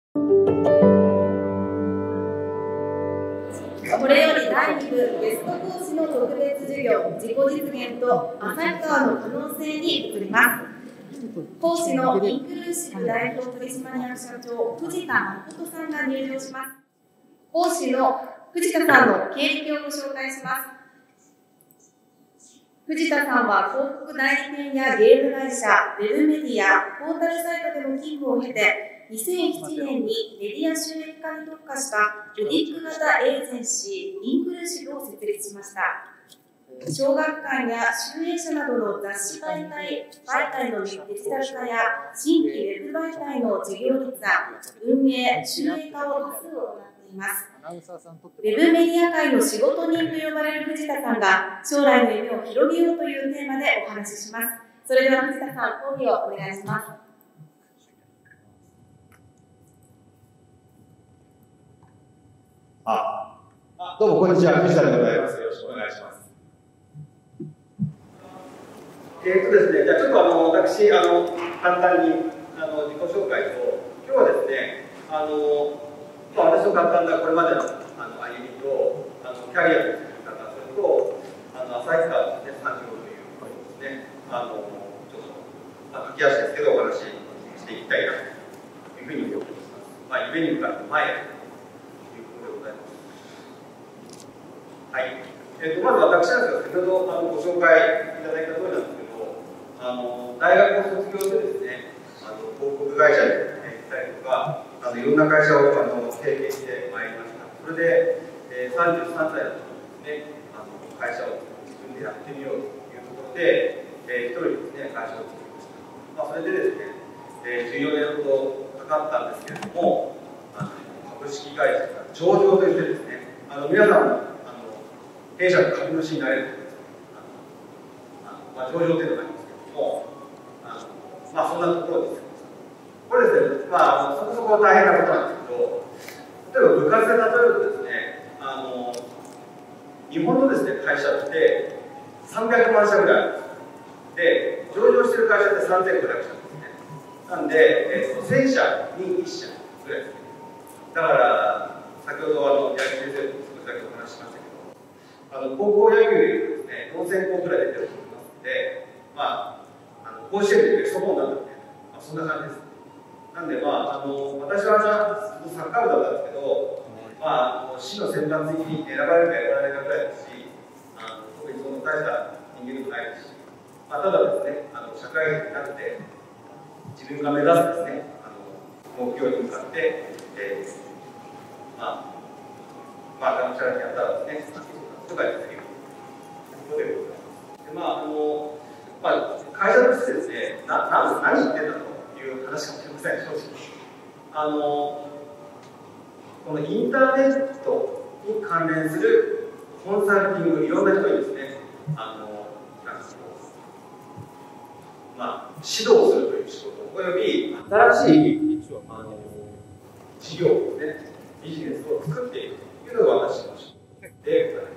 これより第2部ゲスト講師の特別授業自己実現と旭川の可能性に移ります。講師のインクルーシブ代表取締役社長藤田誠さんが入場します。講師の藤田さんの経歴をご紹介します。藤田さんは広告代理店やゲーム会社、ウェブメディア、ポータルサイトでの勤務を経て、2007年にメディア収益化に特化したブティック型エージェンシーインクルーシブを設立しました。小学館や集英社などの雑誌媒体のデジタル化や新規ウェブ媒体の事業立案、運営、収益化を多数行っています。ウェブメディア界の仕事人と呼ばれる藤田さんが将来の夢を広げようというテーマでお話しします。それでは藤田さん、講義をお願いします。 どうもこんにちは、藤田でございます。よろしくお願いします。ですね、じゃあちょっと私簡単に自己紹介と、今日はですね、私の簡単なこれまでの歩みとキャリアの作り方、それと旭川の産業ということですね、ちょっと駆け足ですけどお話ししていきたいなというふうに思っています。夢に向かって前へというところでございます。はい。まず私なんですが、先ほどご紹介いただいた通りなんですけど、大学を卒業してですね、広告会社に行ったりとか、いろんな会社を経験してまいりました。それで、33歳だったんですね、会社を自分でやってみようというところで、一人ですね、会社を作りました。それでですね、14年ほどかかったんですけれども、株式会社が上場といってですね、皆さんも弊社の株主になれるというですね、上場というのがありますけれども、そんなところです。これですね、そこそこ大変なことなんですけど、例えば部活で例えるとですね、日本のですね、会社って300万社ぐらいあるんです。で、上場している会社って3500社ですね。なんで、1000社に1社ぐらいですね。だから、先ほど八木先生と少しだけお話ししましたけど、高校野球でいうとですね、4000校ぐらい出てると思いますので、甲子園でベスト4になったみたいな、そんな感じです。なんで、私はサッカー部だったんですけど、市の選抜に選ばれるか選ばれないかぐらいですし、特にその大した人間でもないですし、ただですね、社会人になって、自分が目指すですね、目標に向かって、がむしゃらにやったらですね、とかですね、ということでございます。会社としてですね、何言ってんだという話かもしれません、正直。このインターネットに関連するコンサルティング、いろんな人にですね、指導するという仕事、および新しい事業をですね、ビジネスを作っていくというのが私の仕事でございます。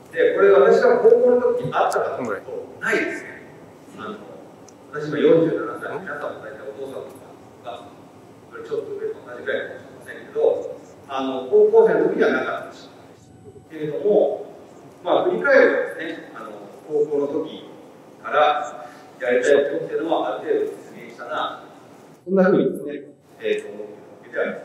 で、これ私が高校の時にあったかというと、ないですね。私今47歳、皆さんも大体お父さんとか、これちょっと上と同じぐらいかもしれませんけど、高校生の時にはなかったしけれども、振り返るとですね、高校の時からやりたいことっていうのはある程度実現したな、そんなふうにですね、思っているわけであります。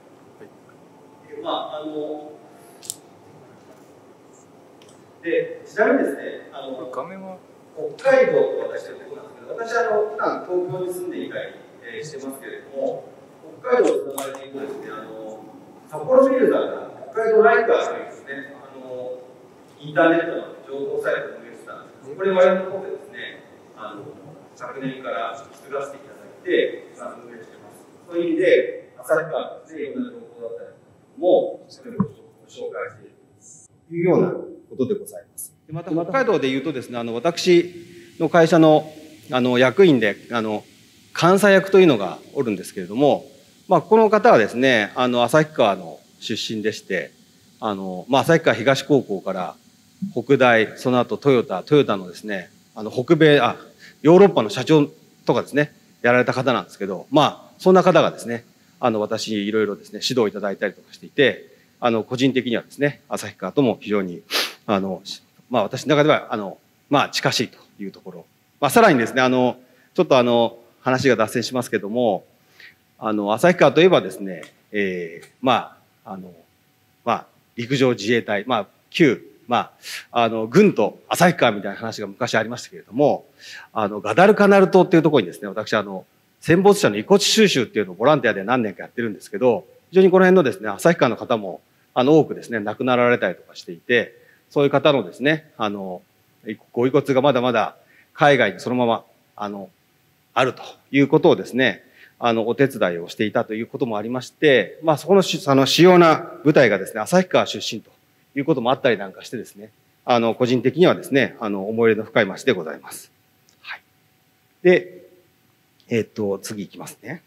で、ちなみにですね、北海道と私は言うところなんですけど、私は普段東京に住んでいたり、してますけれども、北海道とつながれていくとですね、札幌ビルダーが北海道ライターというですね、インターネットの情報サイトを運営してたんですけど、これ我々の方でですね、昨年から引き継がせていただいて、運営しています。そういう意味で、旭川ですね、いろんな情報だったりも、それをご紹介しているというようなことでございます。また、北海道でいうとですね、私の会社の、役員で、監査役というのがおるんですけれども、この方はですね、旭川の出身でして、旭川東高校から北大、その後トヨタのですね、北米、ヨーロッパの社長とかですね、やられた方なんですけど、そんな方がですね、 私いろいろですね、指導いただいたりとかしていて、個人的にはですね、旭川とも非常に、私の中では、近しいというところ。さらにですね、ちょっと話が脱線しますけども、旭川といえばですね、陸上自衛隊、旧、軍と旭川みたいな話が昔ありましたけれども、ガダルカナル島っていうところにですね、私戦没者の遺骨収集っていうのをボランティアで何年かやってるんですけど、非常にこの辺のですね、旭川の方も、多くですね、亡くなられたりとかしていて、そういう方のですね、ご遺骨がまだまだ海外にそのまま、あるということをですね、お手伝いをしていたということもありまして、そこの主要な部隊がですね、旭川出身ということもあったりなんかしてですね、個人的にはですね、思い入れの深い町でございます。はい。で、次いきますね。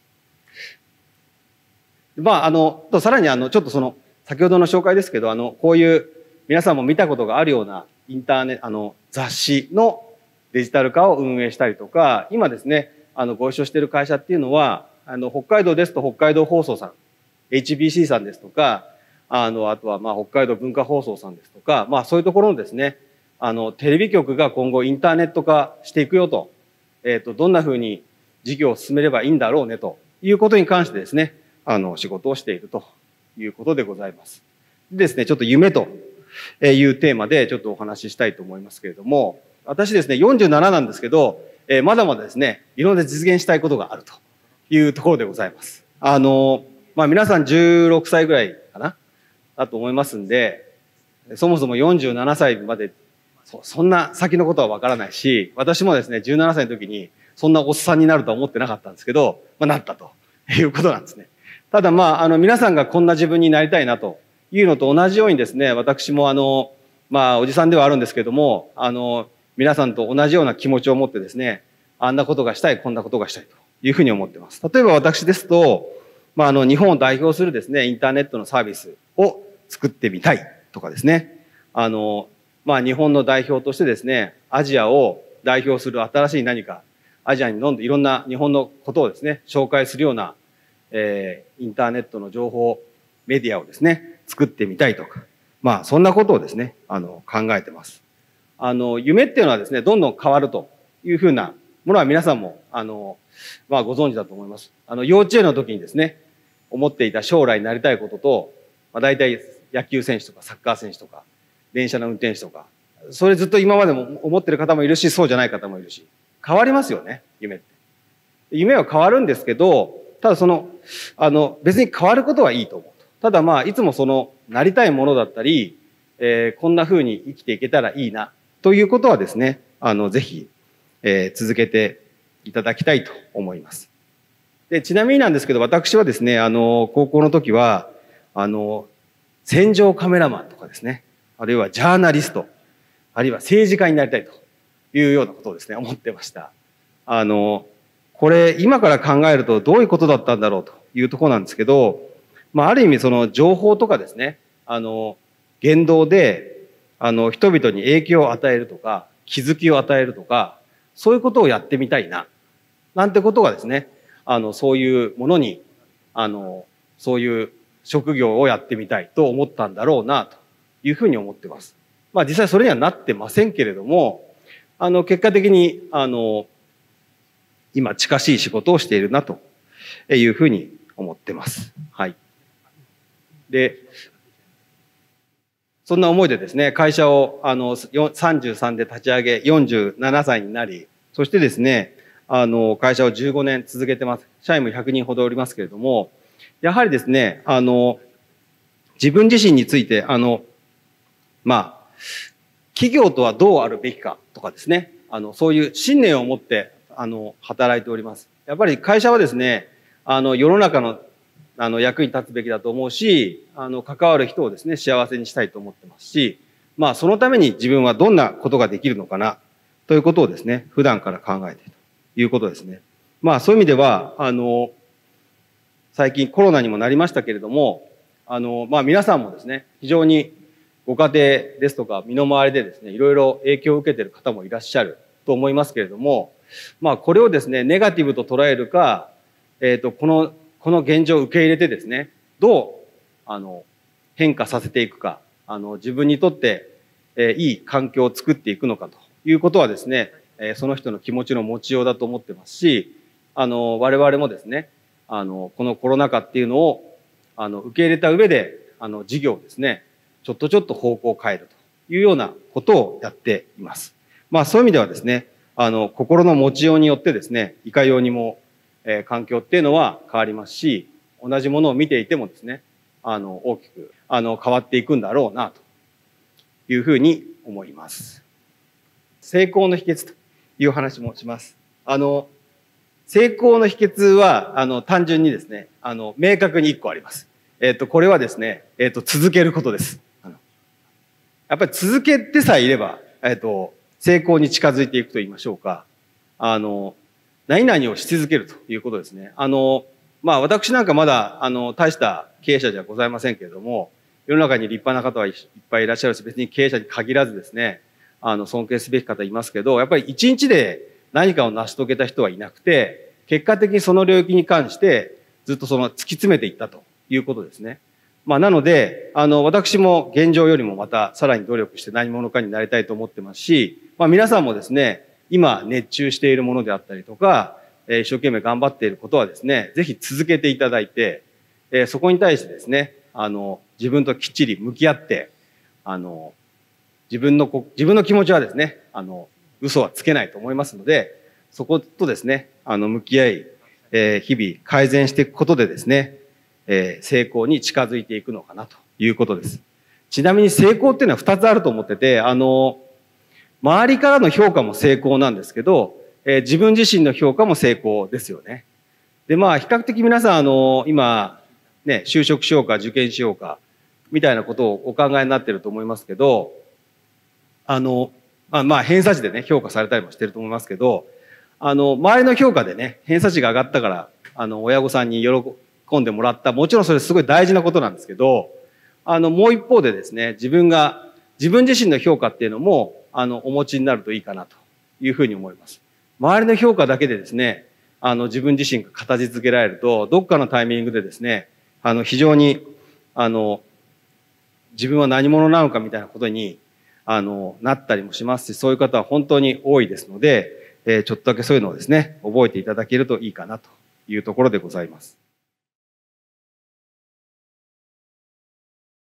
さらにちょっと先ほどの紹介ですけど、こういう皆さんも見たことがあるようなインターネット、雑誌のデジタル化を運営したりとか、今ですね、ご一緒している会社っていうのは、北海道ですと北海道放送さん、HBC さんですとか、あとは北海道文化放送さんですとか、そういうところのですね、テレビ局が今後インターネット化していくよと、どんなふうに事業を進めればいいんだろうねということに関してですね、仕事をしているということでございます。でですね、ちょっと夢というテーマでちょっとお話ししたいと思いますけれども、私ですね、47なんですけど、まだまだですね、いろんな実現したいことがあるというところでございます。皆さん16歳ぐらいかなだと思いますんで、そもそも47歳までそんな先のことはわからないし、私もですね、17歳の時にそんなおっさんになるとは思ってなかったんですけど、なったということなんですね。ただ皆さんがこんな自分になりたいなというのと同じようにですね、私もおじさんではあるんですけども、皆さんと同じような気持ちを持ってですね、あんなことがしたい、こんなことがしたいというふうに思っています。例えば私ですと、日本を代表するですね、インターネットのサービスを作ってみたいとかですね、日本の代表としてですね、アジアを代表する新しい何か、アジアにいろんな日本のことをですね、紹介するような、インターネットの情報メディアをですね、作ってみたいとか、そんなことをですね、考えてます。夢っていうのはですね、どんどん変わるというふうなものは皆さんも、ご存知だと思います。幼稚園の時にですね、思っていた将来になりたいことと、大体野球選手とかサッカー選手とか、電車の運転手とか、それずっと今までも思ってる方もいるし、そうじゃない方もいるし、変わりますよね、夢って。夢は変わるんですけど、ただ別に変わることはいいと思うと。ただいつもなりたいものだったり、こんな風に生きていけたらいいな、ということはですね、ぜひ、続けていただきたいと思います。で、ちなみになんですけど、私はですね、高校の時は、戦場カメラマンとかですね、あるいはジャーナリスト、あるいは政治家になりたいというようなことをですね、思ってました。これ、今から考えるとどういうことだったんだろうというところなんですけど、ある意味情報とかですね、言動で、人々に影響を与えるとか、気づきを与えるとか、そういうことをやってみたいな、なんてことがですね、そういうものに、そういう職業をやってみたいと思ったんだろうな、というふうに思ってます。実際それにはなってませんけれども、結果的に、今近しい仕事をしているな、というふうに思ってます。はい。で、そんな思いでですね、会社を33で立ち上げ、47歳になり、そしてですね、会社を15年続けてます。社員も100人ほどおりますけれども、やはりですね、自分自身について、企業とはどうあるべきかとかですね、そういう信念を持って、働いております。やっぱり会社はですね、世の中の役に立つべきだと思うし、関わる人をですね、幸せにしたいと思ってますし、そのために自分はどんなことができるのかな、ということをですね、普段から考えているということですね。そういう意味では、最近コロナにもなりましたけれども、皆さんもですね、非常にご家庭ですとか、身の回りでですね、いろいろ影響を受けている方もいらっしゃると思いますけれども、これをですね、ネガティブと捉えるか、このこの現状を受け入れてですね、どう、変化させていくか、自分にとって、いい環境を作っていくのかということはですね、その人の気持ちの持ちようだと思ってますし、我々もですね、このコロナ禍っていうのを、受け入れた上で、事業をですね、ちょっと方向を変えるというようなことをやっています。まあそういう意味ではですね、心の持ちようによってですね、いかようにも、環境っていうのは変わりますし、同じものを見ていてもですね、大きく、変わっていくんだろうな、というふうに思います。成功の秘訣という話もします。成功の秘訣は、単純にですね、明確に1個あります。これはですね、続けることです。やっぱり続けてさえいれば、成功に近づいていくと言いましょうか。何々をし続けるということですね。まあ私なんかまだ、大した経営者じゃございませんけれども、世の中に立派な方はいっぱいいらっしゃるし、別に経営者に限らずですね、尊敬すべき方いますけど、やっぱり一日で何かを成し遂げた人はいなくて、結果的にその領域に関してずっと突き詰めていったということですね。まあなので、私も現状よりもまたさらに努力して何者かになりたいと思ってますし、まあ皆さんもですね、今熱中しているものであったりとか、一生懸命頑張っていることはですね、ぜひ続けていただいて、そこに対してですね、自分ときっちり向き合って、自分の気持ちはですね、嘘はつけないと思いますので、そことですね、向き合い、日々改善していくことでですね、成功に近づいていくのかなということです。ちなみに成功っていうのは2つあると思ってて、周りからの評価も成功なんですけど、自分自身の評価も成功ですよね。で、まあ、比較的皆さん、今、ね、就職しようか、受験しようか、みたいなことをお考えになっていると思いますけど、まあ、偏差値でね、評価されたりもしてると思いますけど、周りの評価でね、偏差値が上がったから、親御さんに喜んでもらった。もちろんそれすごい大事なことなんですけど、もう一方でですね、自分自身の評価っていうのも、お持ちになるといいかなというふうに思います。周りの評価だけでですね、自分自身が形づけられると、どっかのタイミングでですね、非常に、自分は何者なのかみたいなことに、なったりもしますし、そういう方は本当に多いですので、ちょっとだけそういうのをですね、覚えていただけるといいかなというところでございます。